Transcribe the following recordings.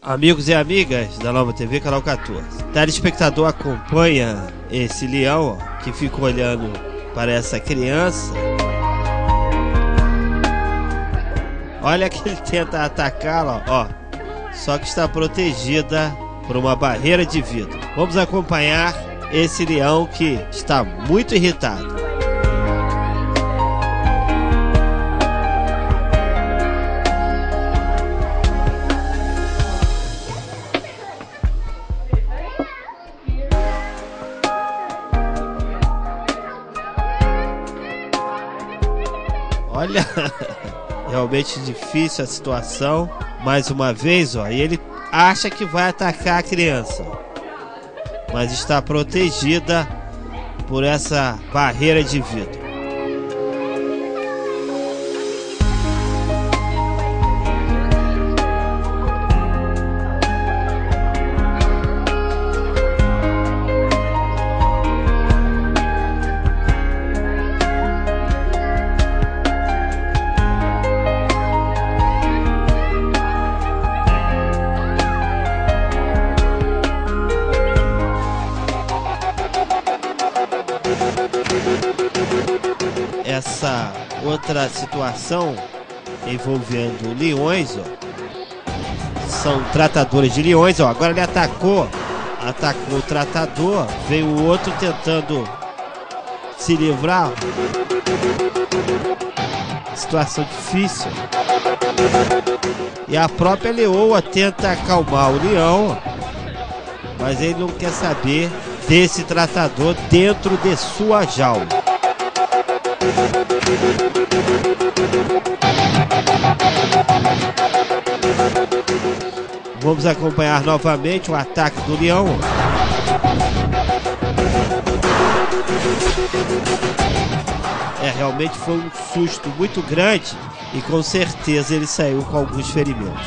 Amigos e amigas da Nova TV, canal 14. Telespectador acompanha esse leão, ó, que fica olhando para essa criança. Olha que ele tenta atacá-la, ó. Só que está protegida por uma barreira de vidro. Vamos acompanhar esse leão que está muito irritado. Olha, realmente difícil a situação. Mais uma vez, ó, e ele acha que vai atacar a criança, mas está protegida por essa barreira de vidro. Essa outra situação envolvendo leões, ó, são tratadores de leões, ó. Agora ele atacou o tratador, veio o outro tentando se livrar. Situação difícil. E a própria leoa tenta acalmar o leão, mas ele não quer saber desse tratador dentro de sua jaula. Vamos acompanhar novamente o ataque do leão. Realmente foi um susto muito grande e com certeza ele saiu com alguns ferimentos.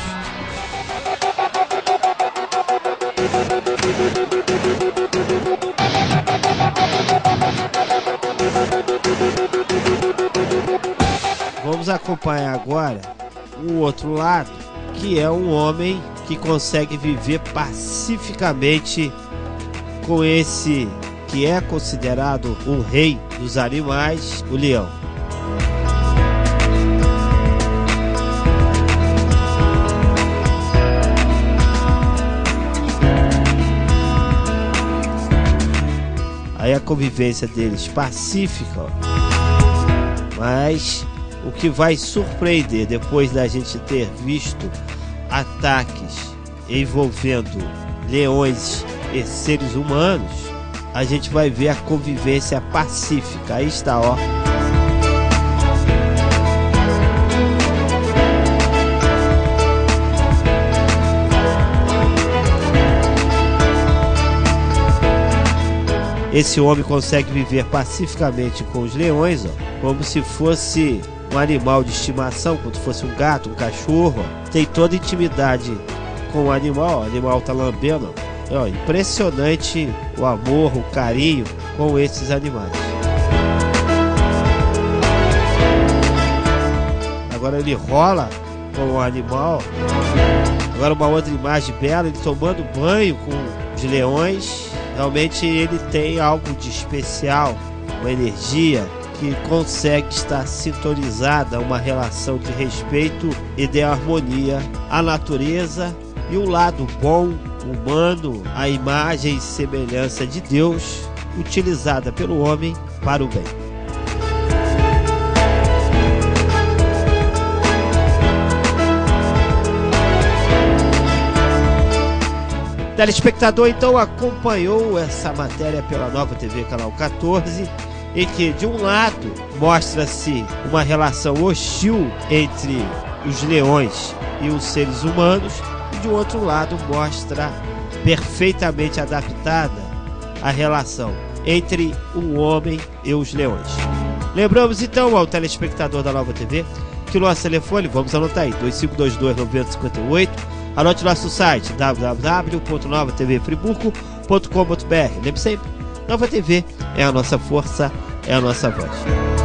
Vamos acompanhar agora o outro lado, que é um homem que consegue viver pacificamente com esse que é considerado o rei dos animais, o leão. Aí a convivência deles pacífica, mas o que vai surpreender depois da gente ter visto ataques envolvendo leões e seres humanos, a gente vai ver a convivência pacífica. Aí está, ó. Esse homem consegue viver pacificamente com os leões, ó, como se fosse um animal de estimação, como se fosse um gato, um cachorro, ó. Tem toda intimidade com o animal tá lambendo, ó. Impressionante o amor, o carinho com esses animais. Agora ele rola com o animal. Agora uma outra imagem bela, ele tomando banho com os leões. Realmente ele tem algo de especial, uma energia que consegue estar sintonizada a uma relação de respeito e de harmonia à natureza e o lado bom, humano, a imagem e semelhança de Deus utilizada pelo homem para o bem. O telespectador então acompanhou essa matéria pela Nova TV canal 14, em que de um lado mostra-se uma relação hostil entre os leões e os seres humanos, e de outro lado mostra perfeitamente adaptada a relação entre o homem e os leões. Lembramos então ao telespectador da Nova TV que o nosso telefone, vamos anotar aí, 2522-9058, anote nosso site www.novatvfriburgo.com.br. Lembre sempre, Nova TV é a nossa força, é a nossa voz.